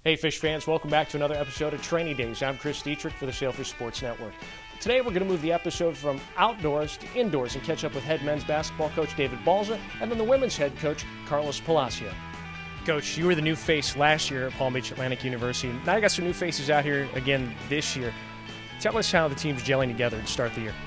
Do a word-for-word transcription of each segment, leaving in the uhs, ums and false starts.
Hey Fish fans, welcome back to another episode of Training Days. I'm Chris Deitrick for the Sailfish Sports Network. Today we're going to move the episode from outdoors to indoors and catch up with head men's basketball coach David Balza and then the women's head coach Carlos Palacio. Coach, you were the new face last year at Palm Beach Atlantic University. Now you got some new faces out here again this year. Tell us how the team's gelling together to start the year.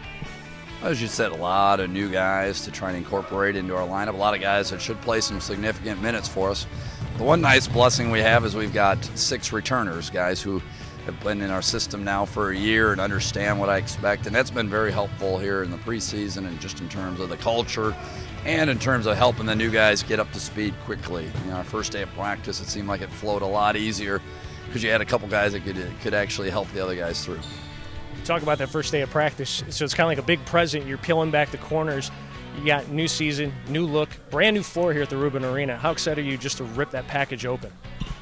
As you said, a lot of new guys to try and incorporate into our lineup. A lot of guys that should play some significant minutes for us. The one nice blessing we have is we've got six returners, guys who have been in our system now for a year and understand what I expect, and that's been very helpful here in the preseason and just in terms of the culture and in terms of helping the new guys get up to speed quickly. You know, our first day of practice, it seemed like it flowed a lot easier because you had a couple guys that could, could actually help the other guys through. Talk about that first day of practice. So it's kind of like a big present. You're peeling back the corners. You got new season, new look, brand new floor here at the Rubin Arena. How excited are you just to rip that package open?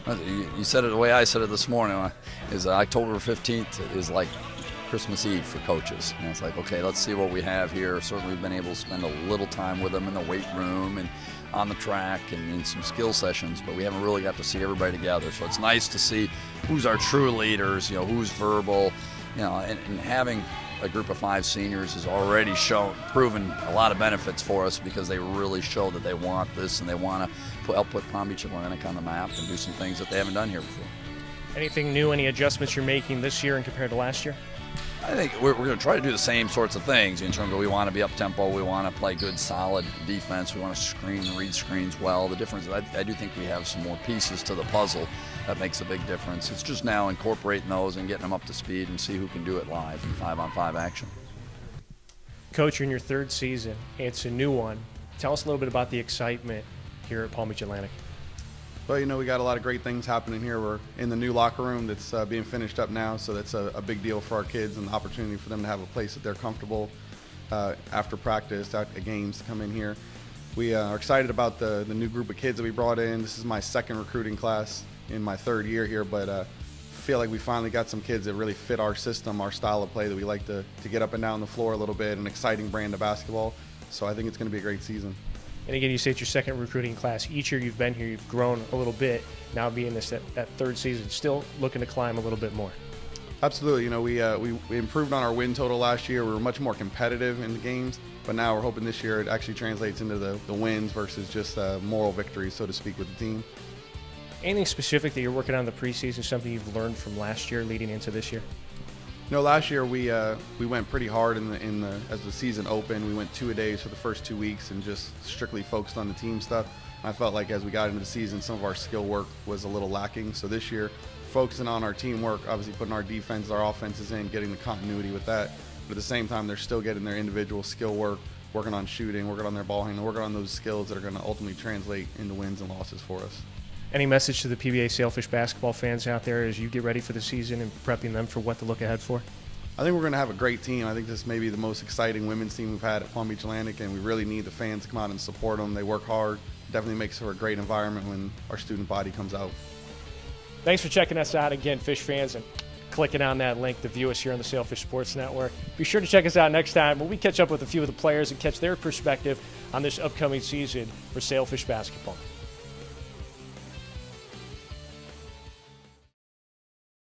You said it the way I said it this morning, is October fifteenth is like Christmas Eve for coaches. And it's like, okay, let's see what we have here. Certainly we've been able to spend a little time with them in the weight room and on the track and in some skill sessions, but we haven't really got to see everybody together. So it's nice to see who's our true leaders, you know, who's verbal, you know, and, and having a group of five seniors has already shown, proven a lot of benefits for us because they really show that they want this and they want to help put Palm Beach Atlantic on the map and do some things that they haven't done here before. Anything new, any adjustments you're making this year and compared to last year? I think we're, we're going to try to do the same sorts of things in terms of we want to be up-tempo, we want to play good, solid defense, we want to screen and read screens well. The difference is I, I do think we have some more pieces to the puzzle that makes a big difference. It's just now incorporating those and getting them up to speed and see who can do it live in five-on-five action. Coach, you're in your third season. It's a new one. Tell us a little bit about the excitement here at Palm Beach Atlantic. Well, you know, we got a lot of great things happening here. We're in the new locker room that's uh, being finished up now, so that's a, a big deal for our kids and the opportunity for them to have a place that they're comfortable uh, after practice, after games to come in here. We uh, are excited about the, the new group of kids that we brought in. This is my second recruiting class in my third year here, but uh, feel like we finally got some kids that really fit our system, our style of play, that we like to, to get up and down the floor a little bit, an exciting brand of basketball. So I think it's going to be a great season. And again, you say it's your second recruiting class. Each year you've been here, you've grown a little bit. Now being this that, that third season, still looking to climb a little bit more. Absolutely. You know, we, uh, we we improved on our win total last year. We were much more competitive in the games, but now we're hoping this year it actually translates into the, the wins versus just uh, moral victories, so to speak, with the team. Anything specific that you're working on in the preseason, something you've learned from last year leading into this year? You know, last year we uh, we went pretty hard in the in the as the season opened. We went two a days for the first two weeks and just strictly focused on the team stuff. I felt like as we got into the season, some of our skill work was a little lacking. So this year, focusing on our teamwork, obviously putting our defense, our offenses in, getting the continuity with that. But at the same time, they're still getting their individual skill work, working on shooting, working on their ball handling, working on those skills that are going to ultimately translate into wins and losses for us. Any message to the P B A Sailfish basketball fans out there as you get ready for the season and prepping them for what to look ahead for? I think we're going to have a great team. I think this may be the most exciting women's team we've had at Palm Beach Atlantic, and we really need the fans to come out and support them. They work hard. Definitely makes for a great environment when our student body comes out. Thanks for checking us out again, Fish fans, and clicking on that link to view us here on the Sailfish Sports Network. Be sure to check us out next time when we catch up with a few of the players and catch their perspective on this upcoming season for Sailfish basketball.